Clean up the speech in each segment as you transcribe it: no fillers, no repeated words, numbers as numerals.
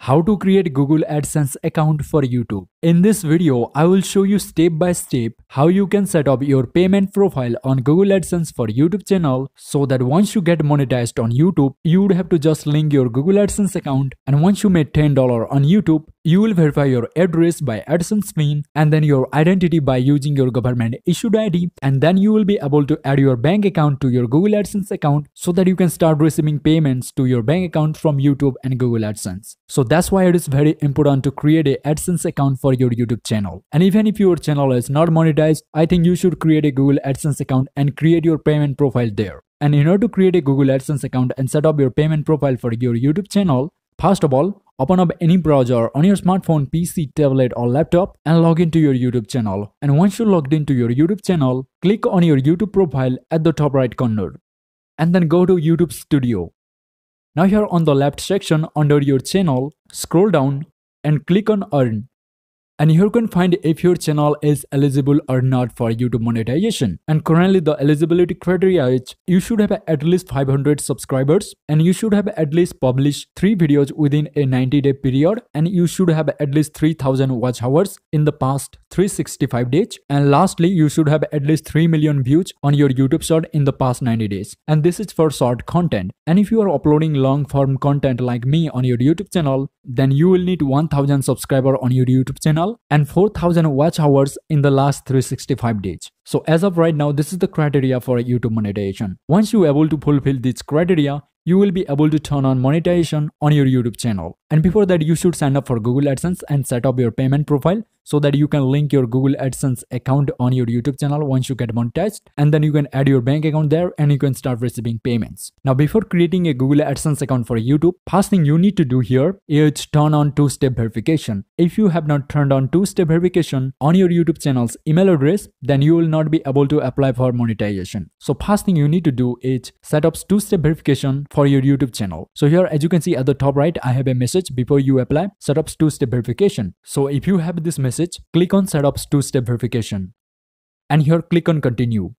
How to create Google AdSense account for YouTube. In this video, I will show you step by step how you can set up your payment profile on Google AdSense for YouTube channel so that once you get monetized on YouTube, you would have to just link your Google AdSense account, and once you make $10 on YouTube, you will verify your address by AdSense PIN and then your identity by using your government issued ID, and then you will be able to add your bank account to your Google AdSense account so that you can start receiving payments to your bank account from YouTube and Google AdSense. So that's why it is very important to create a AdSense account for your YouTube channel. And even if your channel is not monetized, I think you should create a Google AdSense account and create your payment profile there. And in order to create a Google AdSense account and set up your payment profile for your YouTube channel, first of all, open up any browser on your smartphone, PC, tablet or laptop and log into your YouTube channel. And once you're logged into your YouTube channel, click on your YouTube profile at the top right corner. And then go to YouTube Studio. Now here on the left section under your channel, scroll down and click on Earn. And here you can find if your channel is eligible or not for YouTube monetization. And currently the eligibility criteria is you should have at least 500 subscribers and you should have at least published 3 videos within a 90-day period, and you should have at least 3000 watch hours in the past 365 days. And lastly, you should have at least 3 million views on your YouTube short in the past 90 days. And this is for short content. And if you are uploading long form content like me on your YouTube channel, then you will need 1000 subscribers on your YouTube channel and 4000 watch hours in the last 365 days. So as of right now, this is the criteria for YouTube monetization. Once you are able to fulfill this criteria, you will be able to turn on monetization on your YouTube channel. And before that, you should sign up for Google AdSense and set up your payment profile so that you can link your Google AdSense account on your YouTube channel once you get monetized, and then you can add your bank account there and you can start receiving payments. Now, before creating a Google AdSense account for YouTube, first thing you need to do here is turn on two-step verification. If you have not turned on two-step verification on your YouTube channel's email address, then you will not be able to apply for monetization. So first thing you need to do is set up two-step verification for your YouTube channel. So here, as you can see at the top right, I have a message before you apply set up two-step verification. So if you have this message, click on set up two-step verification and here click on continue.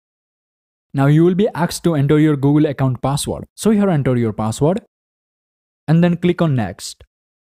Now you will be asked to enter your Google account password. So here enter your password and then click on next.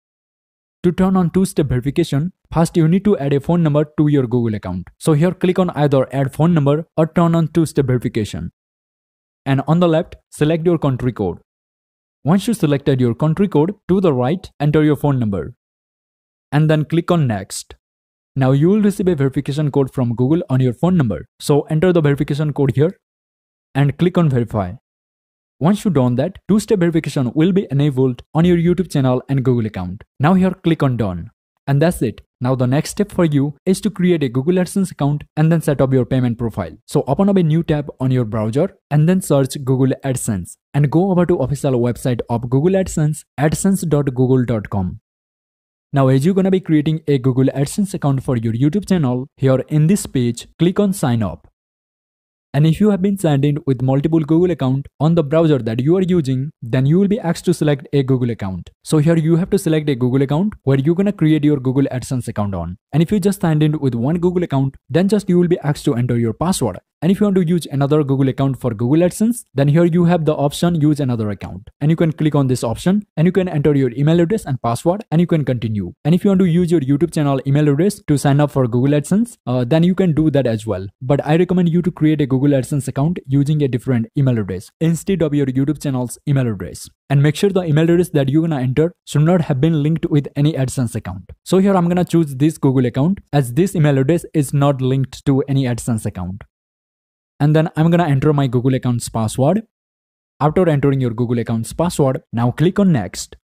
To turn on two-step verification, first you need to add a phone number to your Google account. So here click on either add phone number or turn on two-step verification. And on the left, select your country code. Once you selected your country code, to the right, enter your phone number. And then click on next. Now you will receive a verification code from Google on your phone number. So enter the verification code here and click on verify. Once you done that, two-step verification will be enabled on your YouTube channel and Google account. Now here click on done. And that's it. Now the next step for you is to create a Google AdSense account and then set up your payment profile. So open up a new tab on your browser and then search Google AdSense and go over to official website of Google AdSense, adsense.google.com. Now as you're gonna be creating a Google AdSense account for your YouTube channel, here in this page, click on sign up. And if you have been signed in with multiple Google accounts on the browser that you are using, then you will be asked to select a Google account. So here you have to select a Google account where you're gonna create your Google AdSense account on. And if you just signed in with one Google account, then just you will be asked to enter your password. And if you want to use another Google account for Google AdSense, then here you have the option use another account. And you can click on this option and you can enter your email address and password and you can continue. And if you want to use your YouTube channel email address to sign up for Google AdSense, then you can do that as well. But I recommend you to create a Google AdSense account using a different email address instead of your YouTube channel's email address. And make sure the email address that you're gonna enter should not have been linked with any AdSense account. So here I'm gonna choose this Google account as this email address is not linked to any AdSense account. And then I'm gonna enter my Google account's password. After entering your Google account's password, now click on next.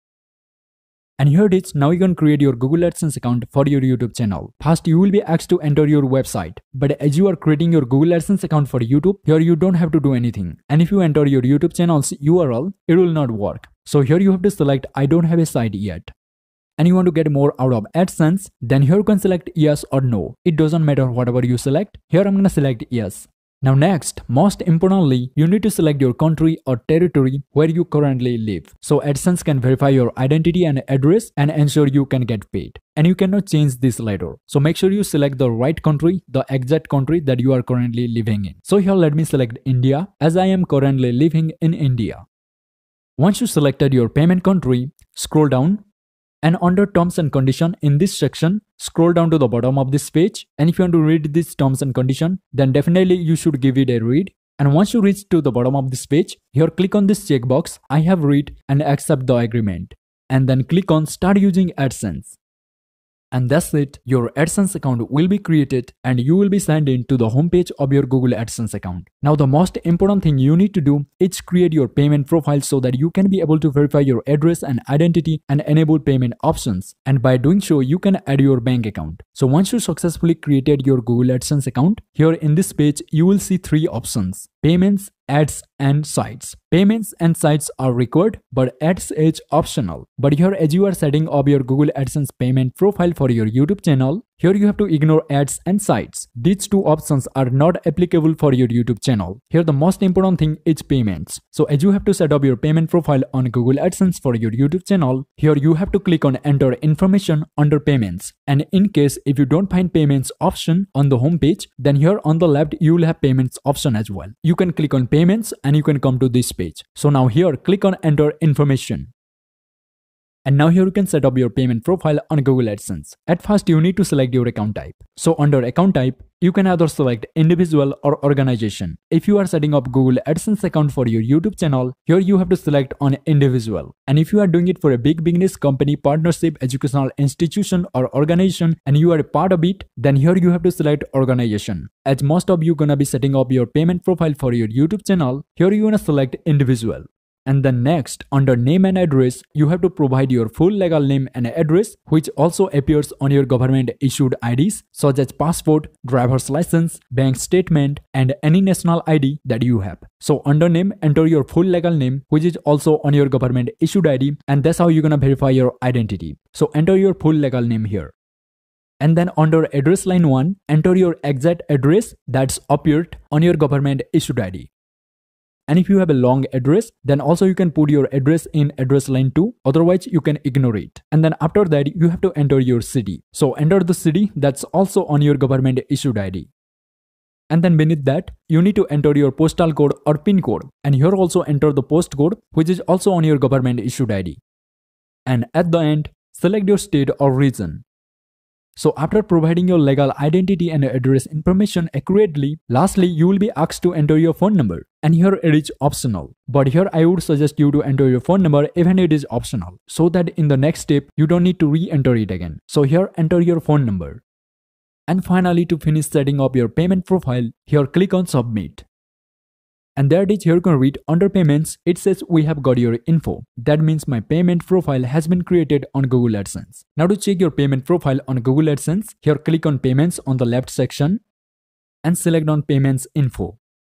And here it is. Now you can create your Google AdSense account for your YouTube channel. First, you will be asked to enter your website. But as you are creating your Google AdSense account for YouTube, here you don't have to do anything. And if you enter your YouTube channel's URL, it will not work. So here you have to select I don't have a site yet. And you want to get more out of AdSense, then here you can select yes or no. It doesn't matter whatever you select. Here I'm gonna select yes. Now next, most importantly, you need to select your country or territory where you currently live. So AdSense can verify your identity and address and ensure you can get paid. And you cannot change this later. So make sure you select the right country, the exact country that you are currently living in. So here let me select India as I am currently living in India. Once you selected your payment country, scroll down And under terms and condition, in this section, scroll down to the bottom of this page. And if you want to read this terms and condition, then definitely you should give it a read. And once you reach to the bottom of this page, here click on this checkbox, I have read and accept the agreement. And then click on start using AdSense. And that's it, your AdSense account will be created and you will be signed in to the homepage of your Google AdSense account. Now the most important thing you need to do is create your payment profile so that you can be able to verify your address and identity and enable payment options. And by doing so, you can add your bank account. So once you successfully created your Google AdSense account, here in this page, you will see three options: payments, ads and sites. Payments and sites are required, but ads is optional. But here, as you are setting up your Google AdSense payment profile for your YouTube channel, here you have to ignore ads and sites. These two options are not applicable for your YouTube channel. Here the most important thing is payments. So as you have to set up your payment profile on Google AdSense for your YouTube channel, here you have to click on enter information under payments. And in case if you don't find payments option on the home page, then here on the left you will have payments option as well. You can click on payments and you can come to this page. So now here click on enter information. And now here you can set up your payment profile on Google AdSense. At first you need to select your account type. So under account type, you can either select individual or organization. If you are setting up Google AdSense account for your YouTube channel, here you have to select on individual. And if you are doing it for a big business company, partnership, educational institution or organization and you are a part of it, then here you have to select organization. As most of you gonna be setting up your payment profile for your YouTube channel, here you wanna select individual. And then next, under name and address, you have to provide your full legal name and address, which also appears on your government issued IDs such as passport, driver's license, bank statement, and any national ID that you have. So under name, enter your full legal name, which is also on your government issued ID, and that's how you're gonna verify your identity. So enter your full legal name here. And then under address line 1, enter your exact address that's appeared on your government issued ID. And if you have a long address, then also you can put your address in address line 2, otherwise you can ignore it. And then after that, you have to enter your city. So enter the city that's also on your government issued ID. And then beneath that, you need to enter your postal code or PIN code. And here also enter the post code, which is also on your government issued ID. And at the end, select your state or region. So after providing your legal identity and address information accurately, lastly, you will be asked to enter your phone number. And here it is optional. But here I would suggest you to enter your phone number even it is optional, so that in the next step, you don't need to re-enter it again. So here enter your phone number. And finally, to finish setting up your payment profile, here click on submit. And there it is, here you can read under payments, it says we have got your info. That means my payment profile has been created on Google AdSense. Now to check your payment profile on Google AdSense, here click on payments on the left section and select on payments info.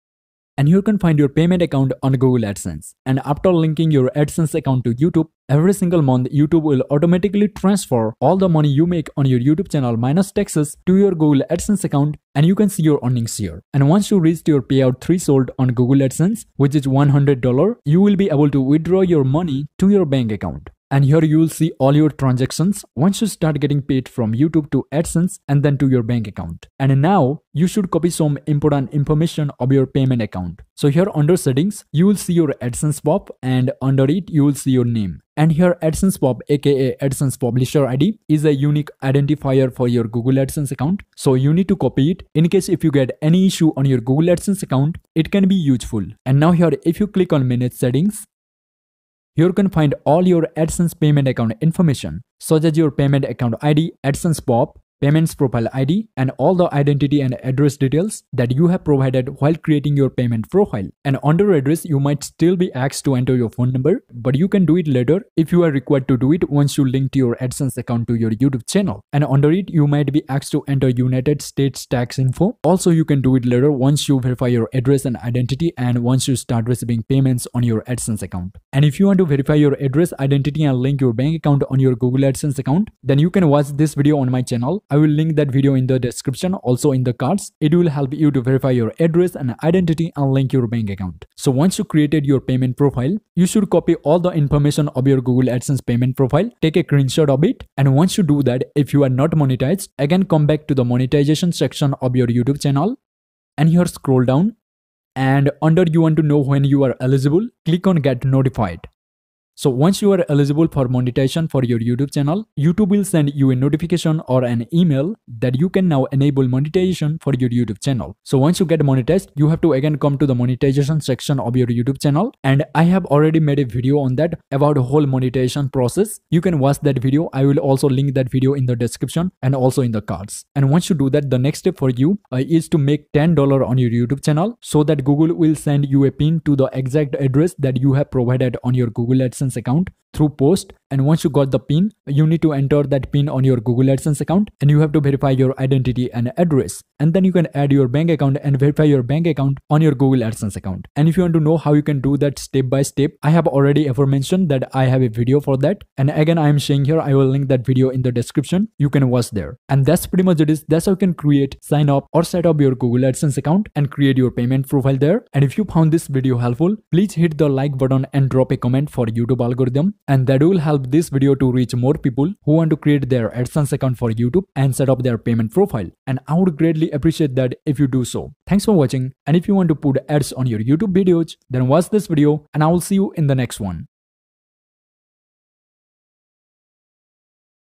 And here you can find your payment account on Google AdSense. And after linking your AdSense account to YouTube, every single month YouTube will automatically transfer all the money you make on your YouTube channel minus taxes to your Google AdSense account, and you can see your earnings here. And once you reach your payout threshold on Google AdSense, which is $100, you will be able to withdraw your money to your bank account. And here you will see all your transactions once you start getting paid from YouTube to AdSense and then to your bank account. And now you should copy some important information of your payment account. So here under settings, you will see your AdSense pop and under it you will see your name. And here AdSense pop aka AdSense publisher ID is a unique identifier for your Google AdSense account. So you need to copy it. In case if you get any issue on your Google AdSense account, it can be useful. And now here if you click on manage settings, here you can find all your AdSense payment account information, such as your payment account ID, AdSense pop, payments profile ID, and all the identity and address details that you have provided while creating your payment profile. And under address, you might still be asked to enter your phone number, but you can do it later if you are required to do it once you link your AdSense account to your YouTube channel. And under it, you might be asked to enter United States tax info. Also, you can do it later once you verify your address and identity and once you start receiving payments on your AdSense account. And if you want to verify your address, identity, and link your bank account on your Google AdSense account, then you can watch this video on my channel. I will link that video in the description, also in the cards. It will help you to verify your address and identity and link your bank account. So once you created your payment profile, you should copy all the information of your Google AdSense payment profile, take a screenshot of it, and once you do that, if you are not monetized, again come back to the monetization section of your YouTube channel and here scroll down, and under you want to know when you are eligible, click on get notified. So once you are eligible for monetization for your YouTube channel, YouTube will send you a notification or an email that you can now enable monetization for your YouTube channel. So once you get monetized, you have to again come to the monetization section of your YouTube channel, and I have already made a video on that about the whole monetization process. You can watch that video. I will also link that video in the description and also in the cards. And once you do that, the next step for you is to make $10 on your YouTube channel, so that Google will send you a pin to the exact address that you have provided on your Google AdSense account through post. And once you got the pin, you need to enter that pin on your Google AdSense account, and you have to verify your identity and address, and then you can add your bank account and verify your bank account on your Google AdSense account. And if you want to know how you can do that step by step, I have already aforementioned that I have a video for that, and again I am sharing here. I will link that video in the description. You can watch there. And that's pretty much it. That's how you can create, sign up or set up your Google AdSense account and create your payment profile there. And if you found this video helpful, please hit the like button and drop a comment for YouTube algorithm, and that will help this video to reach more people who want to create their AdSense account for YouTube and set up their payment profile. And I would greatly appreciate that if you do so. Thanks for watching, and if you want to put ads on your YouTube videos, then watch this video and I will see you in the next one.